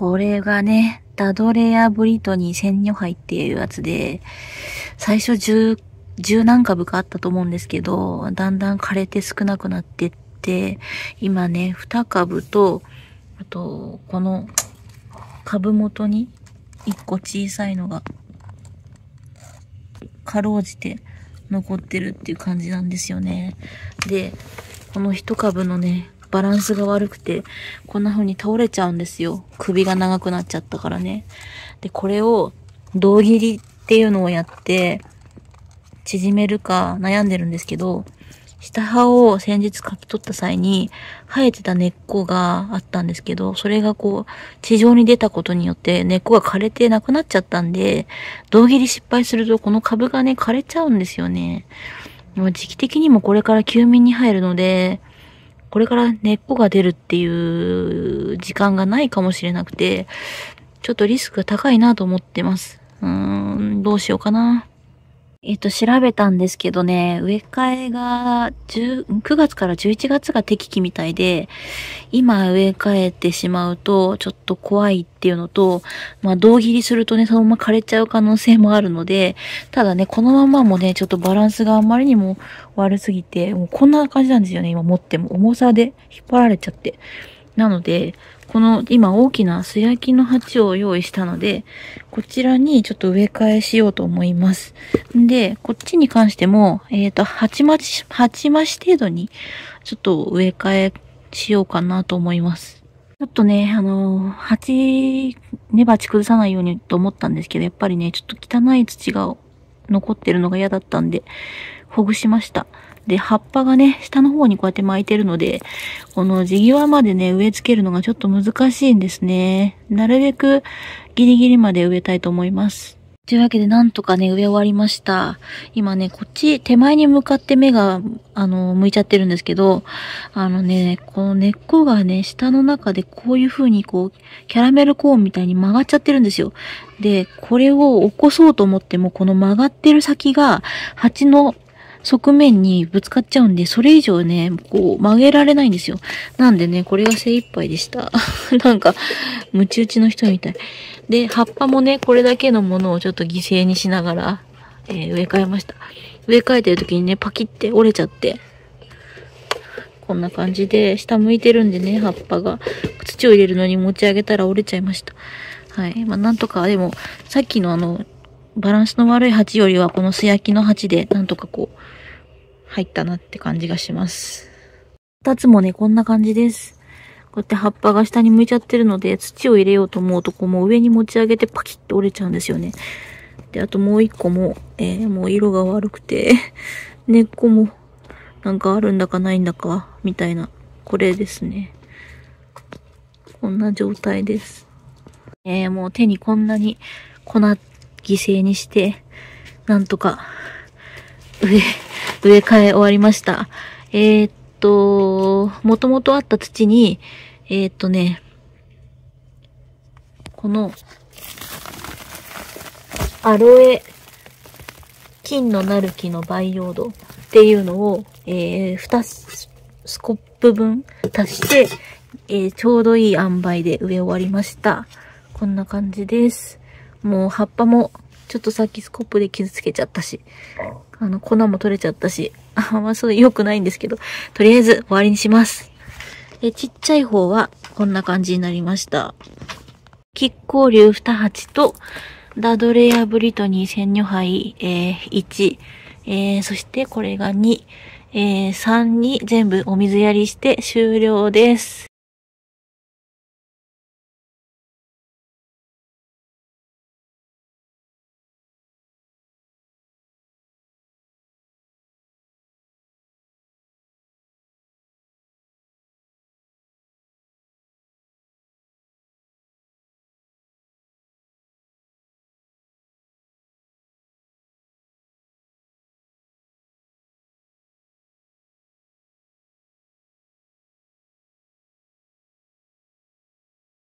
これがね、ダドレアブリトニー千女杯っていうやつで、最初10何株かあったと思うんですけど、だんだん枯れて少なくなってって、今ね、2株と、あと、この株元に1個小さいのが、かろうじて残ってるっていう感じなんですよね。で、この1株のね、バランスが悪くて、こんな風に倒れちゃうんですよ。首が長くなっちゃったからね。で、これを胴切りっていうのをやって、縮めるか悩んでるんですけど、下葉を先日かき取った際に生えてた根っこがあったんですけど、それがこう地上に出たことによって根っこが枯れてなくなっちゃったんで、胴切り失敗するとこの株がね枯れちゃうんですよね。でも時期的にもこれから休眠に入るので、これから根っこが出るっていう時間がないかもしれなくて、ちょっとリスクが高いなと思ってます。どうしようかな。調べたんですけどね、植え替えが9月から11月が適期みたいで、今植え替えてしまうとちょっと怖いっていうのと、まあ胴切りするとね、そのまま枯れちゃう可能性もあるので、ただね、このままもね、ちょっとバランスがあまりにも悪すぎて、もうこんな感じなんですよね、今持っても。重さで引っ張られちゃって。なので、この今大きな素焼きの鉢を用意したので、こちらにちょっと植え替えしようと思います。で、こっちに関しても、鉢増し程度にちょっと植え替えしようかなと思います。ちょっとね、根鉢崩さないようにと思ったんですけど、やっぱりね、ちょっと汚い土が残ってるのが嫌だったんで、ほぐしました。で、葉っぱがね、下の方にこうやって巻いてるので、この地際までね、植え付けるのがちょっと難しいんですね。なるべくギリギリまで植えたいと思います。というわけで、なんとかね、植え終わりました。今ね、こっち、手前に向かって芽が、向いちゃってるんですけど、この根っこがね、下の中でこういう風にこう、キャラメルコーンみたいに曲がっちゃってるんですよ。で、これを起こそうと思っても、この曲がってる先が、鉢の側面にぶつかっちゃうんで、それ以上ね、こう曲げられないんですよ。なんでね、これが精一杯でした。なんか、ムチ打ちの人みたい。で、葉っぱもね、これだけのものをちょっと犠牲にしながら、植え替えました。植え替えてる時にね、パキって折れちゃって、こんな感じで、下向いてるんでね、葉っぱが。土を入れるのに持ち上げたら折れちゃいました。はい。まあ、なんとか、でも、さっきのバランスの悪い鉢よりは、この素焼きの鉢で、なんとかこう、入ったなって感じがします。二つもね、こんな感じです。こうやって葉っぱが下に向いちゃってるので、土を入れようと思うと、こうもう上に持ち上げてパキッと折れちゃうんですよね。で、あともう一個も、もう色が悪くて、根っこも、なんかあるんだかないんだか、みたいな、これですね。こんな状態です。もう手にこんなに粉犠牲にして、なんとか、植え替え終わりました。もともとあった土に、この、アロエ、金のなる木の培養土っていうのを、2スコップ分足して、ちょうどいい塩梅で植え終わりました。こんな感じです。もう葉っぱも、ちょっとさっきスコップで傷つけちゃったし、粉も取れちゃったし、まあそう良くないんですけど、とりあえず終わりにします。ちっちゃい方はこんな感じになりました。亀甲竜2鉢と、ダドレアブリトニー千女杯、1、そしてこれが2、3に全部お水やりして終了です。